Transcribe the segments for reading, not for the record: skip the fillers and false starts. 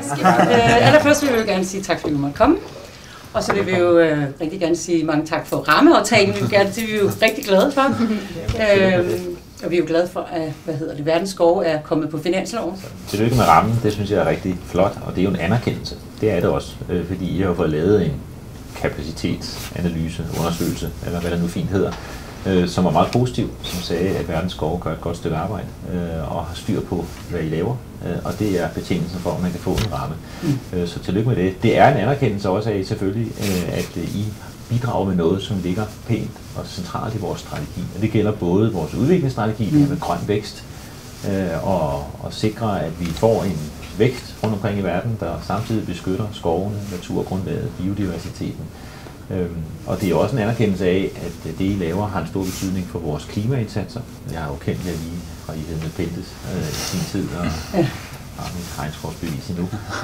Allerførst vil vi jo gerne sige tak, fordi du måtte komme. Og så vil vi jo rigtig gerne sige mange tak for rammeaftalen. Det er vi jo rigtig glade for. Og vi er jo glade for, at Verdens Skove er kommet på finansloven. Tillykke med rammen, det synes jeg er rigtig flot, og det er jo en anerkendelse. Det er det også, fordi I har fået lavet en kapacitetsanalyse, undersøgelse, eller hvad det nu fint hedder, som var meget positiv, som sagde, at Verdens Skove gør et godt stykke arbejde og har styr på, hvad I laver. Og det er betingelsen for, at man kan få en ramme. Så tillykke med det. Det er en anerkendelse også af selvfølgelig, at I bidrager med noget, som ligger pænt og centralt i vores strategi. Og det gælder både vores udviklingsstrategi, det her med grøn vækst, og sikre, at vi får en vækst rundt omkring i verden, der samtidig beskytter skovene, naturgrundlaget, biodiversiteten. Og det er også en anerkendelse af, at det I laver har en stor betydning for vores klimaindsatser. Jeg har jo kendt jer lige fra I hed med Pentes i sin tid, og har mit regnskovsbevis endnu.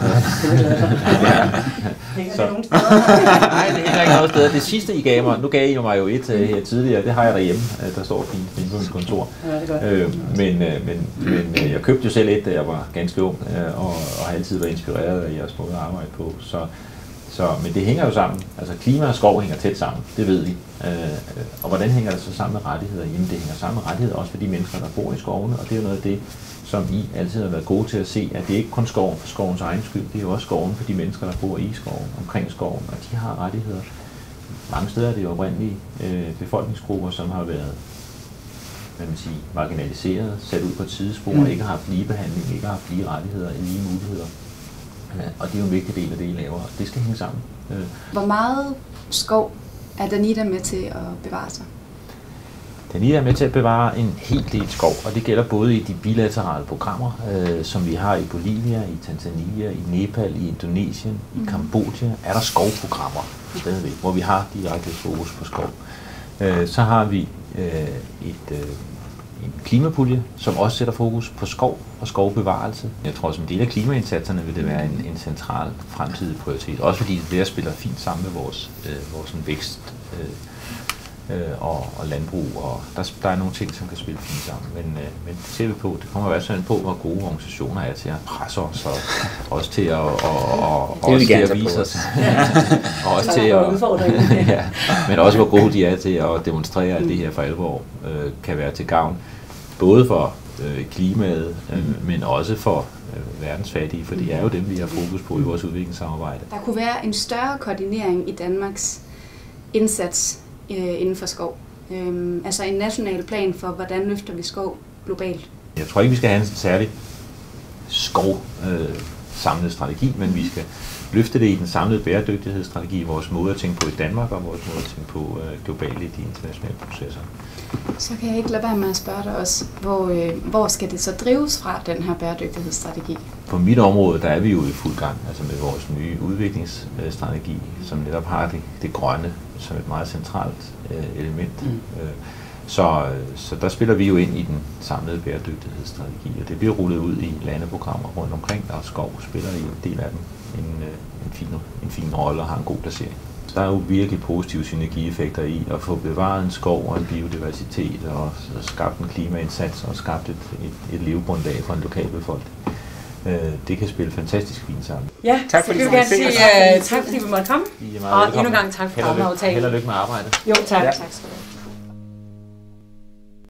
Nej, det hænger ikke noget sted. Det sidste I gav mig, nu gav I mig jo et her tidligere, det har jeg derhjemme, der står fint på mit kontor. Men jeg købte jo selv et, da jeg var ganske ung, og har altid været inspireret af jeres måde at arbejde på. Men det hænger jo sammen. Altså klima og skov hænger tæt sammen, det ved vi. Og hvordan hænger det så sammen med rettigheder? Jamen det hænger sammen med rettigheder også for de mennesker, der bor i skovene, og det er jo noget af det, som I altid har været gode til at se, at det ikke kun skoven for skovens egen skyld, det er jo også skoven for de mennesker, der bor i skoven, omkring skoven, og de har rettigheder. Mange steder er det jo oprindelige befolkningsgrupper, som har været marginaliseret, sat ud på et sidespor, ikke har haft ligebehandling, ikke har haft lige rettigheder, lige muligheder. Og det er jo en vigtig del af det, I laver, og det skal hænge sammen. Hvor meget skov er Danida med til at bevare sig? Danida er med til at bevare en hel del skov, og det gælder både i de bilaterale programmer, som vi har i Bolivia, i Tanzania, i Nepal, i Indonesien, i Kambodja, er der skovprogrammer stadigvæk, hvor vi har direkte fokus på skov. Så har vi en klimapulje, som også sætter fokus på skov og skovbevarelse. Jeg tror, som del af klimaindsatserne vil det være en central fremtidig prioritet. Også fordi det spiller fint sammen med vores vækst og landbrug, og der er nogle ting, som kan spille fint sammen. Men det ser vi på. Det kommer i hvert fald på, hvor gode organisationer er til at presse os, og også til at vise os. Og også til at, men også hvor gode de er til at demonstrere, at det her for alvor kan være til gavn. Både for klimaet, men også for verdens fattige, for det er jo dem, vi har fokus på i vores udviklingssamarbejde. Der kunne være en større koordinering i Danmarks indsats inden for skov. Altså en national plan for, hvordan løfter vi skov globalt. Jeg tror ikke, vi skal have en særlig samlet strategi, men vi skal løfte det i den samlede bæredygtighedsstrategi, vores måde at tænke på i Danmark og vores måde at tænke på globalt i de internationale processer. Så kan jeg ikke lade være med at spørge dig også, hvor skal det så drives fra, den her bæredygtighedsstrategi? På mit område, der er vi jo i fuld gang, altså med vores nye udviklingsstrategi, som netop har det grønne som et meget centralt element. Så der spiller vi jo ind i den samlede bæredygtighedsstrategi, og det bliver rullet ud i landeprogrammer rundt omkring, og skov spiller i en del af dem en fin rolle og har en god placering. Der er jo virkelig positive synergieffekter i at få bevaret en skov og en biodiversitet og skabt en klimaindsats og skabt et levegrundlag for en lokalbefolkning. Det kan spille fantastisk fint sammen. Ja, tak fordi du gerne sige tak, fordi vi måtte komme. Og endnu en gang tak for aftalen. Held og lykke med arbejdet. Jo, tak. Ja. Tak skal du have.